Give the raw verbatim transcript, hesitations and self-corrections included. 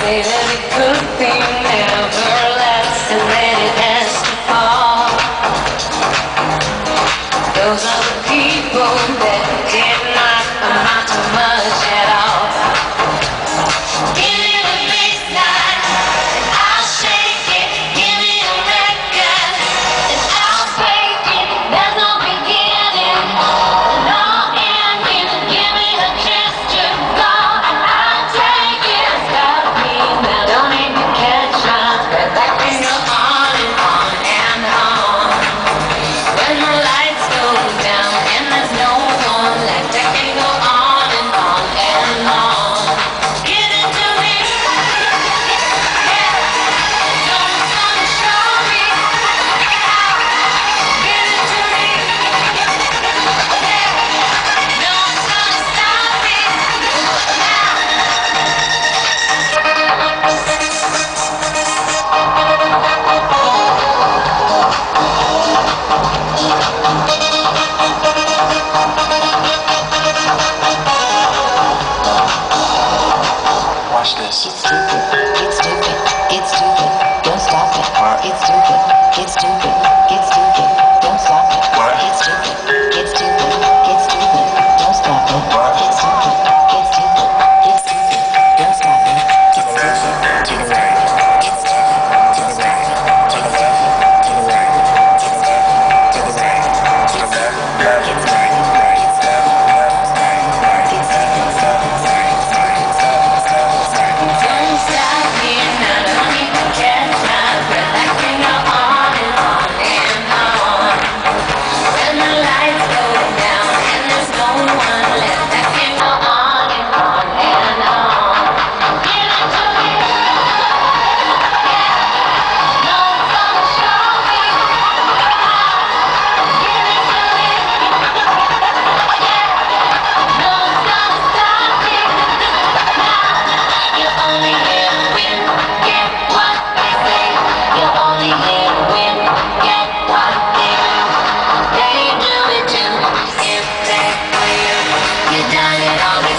say that a good thing never lasts and that it has to fall. Those are the people that did not amount to much at all. Give me the baseline and I'll shake it. Give me a record and I'll break it. There's no beginning, no ending. Give me a chance to go and I'll take it. Stop me now, don't need to catch my breath. I can go on and on and on. When the lights go down and there's no one left, I can go on and on and on. Give it to me, yeah. No one's gonna show me how. Give it to me, yeah. No one's gonna stop me now. Watch this. It's stupid, it's stupid, it's stupid, don't stop it. What? It's stupid, it's stupid, it's stupid, don't stop it. What? It's stupid, it's stupid, it's stupid, don't stop it. What? It's stupid, it's stupid, it's stupid, don't stop it. To the left, to the right, to the left, to the right, to the left, to the right, to the left, to the right, to the left, left, right, right, left, left, right, right, left, left, right, right, left, left, right. Don't stop me now, don't need to catch my breath. I can go on and on and on. When the lights go down and there's no one left, I can go on and on and on. Give it to me, yeah. No one's gonna show me how. Give it to me, yeah. No one's gonna stop me now. You only hear win, get what they say. You only hear win, get what they do. They do it too if they clear. You done it all.